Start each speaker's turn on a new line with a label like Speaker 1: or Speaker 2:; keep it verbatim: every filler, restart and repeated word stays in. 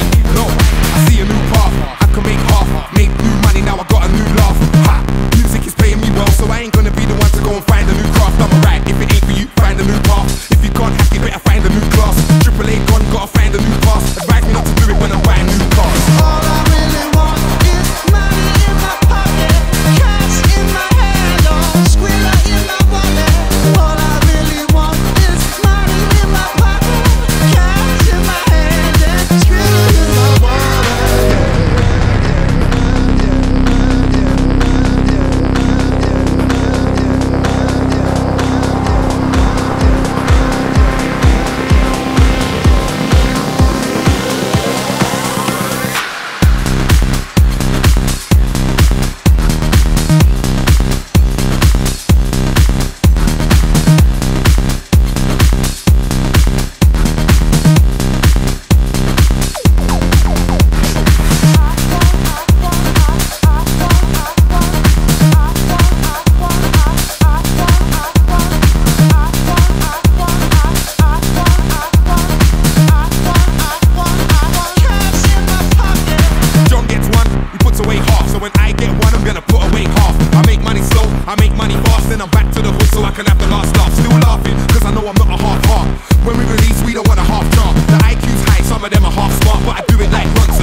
Speaker 1: No, I see a new path. I can make half, make new money, now I got a new laugh. Ha! Music is paying me well, so I ain't gonna be the one to go and find a new craft. I'm alright, if it ain't for you, find a new path. If you can't hack it, better find a new class. Triple A gone, gotta find a new pass. Advise me not to do it when I'm buying new cars.
Speaker 2: All I really want is money in my pocket, cash in my hand, or squilla in my wallet. All I really want is money in my pocket, cash in my hand, and squilla in my wallet.
Speaker 1: I make money fast, then I'm back to the hood so I can have the last laugh. Still laughing, cause I know I'm not a half heart. When we release, we don't want a half chart. The I Q's high, some of them are half smart, but I do it like once.